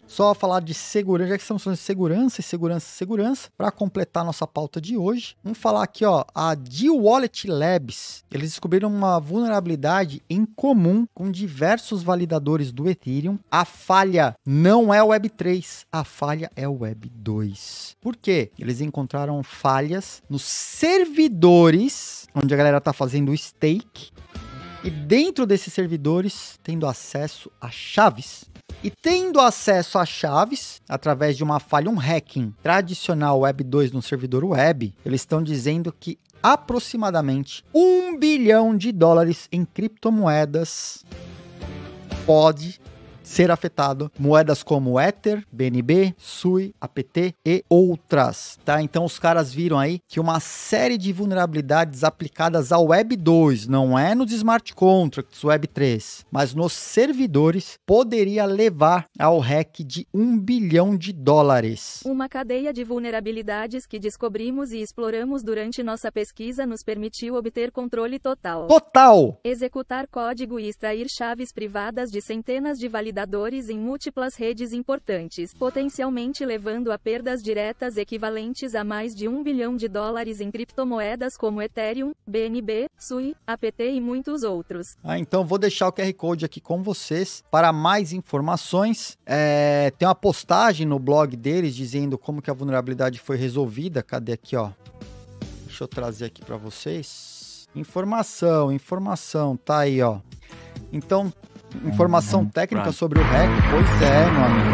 só falar de segurança, já que estamos falando de segurança e segurança, para completar nossa pauta de hoje, vamos falar aqui, ó, a D-Wallet Labs, eles descobriram uma vulnerabilidade em comum com diversos validadores do Ethereum. A falha não é o Web3, a falha é o Web2. Por quê? Eles encontraram falhas nos servidores, onde a galera tá fazendo o stake, e dentro desses servidores, tendo acesso a chaves. E tendo acesso a chaves, através de uma falha, um hacking tradicional Web 2 no servidor web, eles estão dizendo que aproximadamente $1 bilhão em criptomoedas pode ser afetado, moedas como Ether, BNB, SUI, APT e outras, tá? Então os caras viram aí que uma série de vulnerabilidades aplicadas ao Web 2, não é nos smart contracts Web 3, mas nos servidores, poderia levar ao hack de $1 bilhão. Uma cadeia de vulnerabilidades que descobrimos e exploramos durante nossa pesquisa nos permitiu obter controle total. Executar código e extrair chaves privadas de centenas de validadores em múltiplas redes importantes, potencialmente levando a perdas diretas equivalentes a mais de $1 bilhão em criptomoedas como Ethereum, BNB, SUI, APT e muitos outros. Então vou deixar o QR Code aqui com vocês para mais informações. Tem uma postagem no blog deles dizendo como que a vulnerabilidade foi resolvida. Cadê aqui, ó? Deixa eu trazer aqui para vocês. Informação, tá aí, ó. Então, informação técnica sobre o hack. Pois é, meu amigo.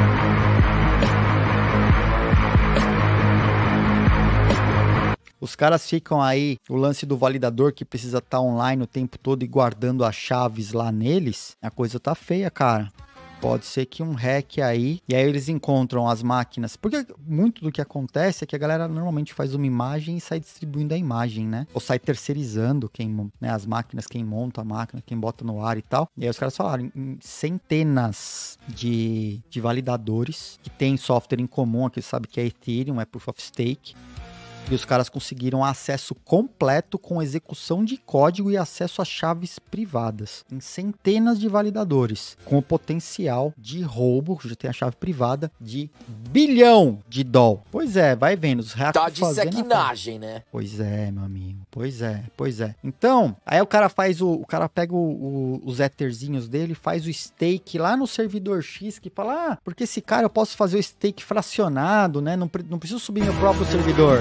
Os caras ficam aí, o lance do validador que precisa estar online o tempo todo e guardando as chaves lá neles, a coisa tá feia, cara. Pode ser que um hack aí, e aí eles encontram as máquinas. Porque muito do que acontece é que a galera normalmente faz uma imagem e sai distribuindo a imagem, né? Ou sai terceirizando as máquinas, quem monta a máquina, quem bota no ar e tal. E aí os caras falaram em centenas de validadores que tem software em comum, aqui sabe que é Ethereum, é Proof of Stake. E os caras conseguiram acesso completo com execução de código e acesso a chaves privadas em centenas de validadores, com o potencial de roubo, já tem a chave privada, de $1 bilhão. Pois é, vai vendo. Os hackers tá de sacanagem, né? Pois é, meu amigo. Pois é. Então, aí o cara pega os etherzinhos dele, faz o stake lá no servidor X, que fala, porque esse cara eu posso fazer o stake fracionado, né? Não preciso subir meu próprio servidor.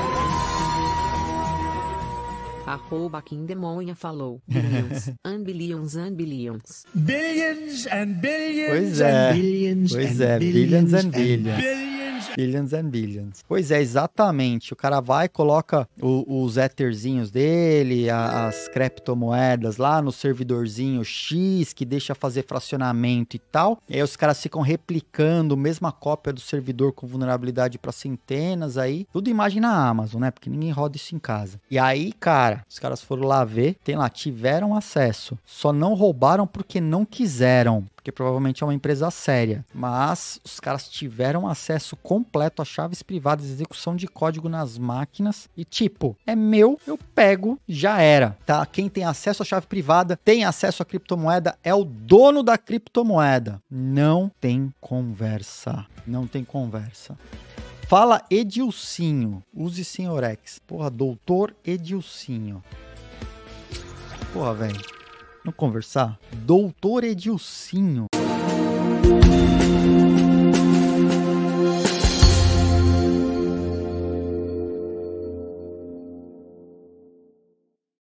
@KingDemonha falou. Billions and billions and billions. Billions and billions. Pois é. And billions pois and é, billions billions and billions. Billions and billions. Pois é, exatamente. O cara vai, coloca os etherzinhos dele, as criptomoedas lá no servidorzinho X, que deixa fazer fracionamento e tal. E aí os caras ficam replicando a mesma cópia do servidor com vulnerabilidade para centenas aí. Tudo imagem na Amazon, né? Porque ninguém roda isso em casa. E aí, cara, os caras foram lá ver, tiveram acesso. Só não roubaram porque não quiseram. Porque provavelmente é uma empresa séria. Mas os caras tiveram acesso completo a chaves privadas, execução de código nas máquinas. E é meu, eu pego, já era, tá? Quem tem acesso à chave privada, tem acesso à criptomoeda, é o dono da criptomoeda. Não tem conversa. Fala Edilcinho, use Senhorex. Porra, doutor Edilcinho. Porra, velho. Vamos conversar? Doutor Edilcinho.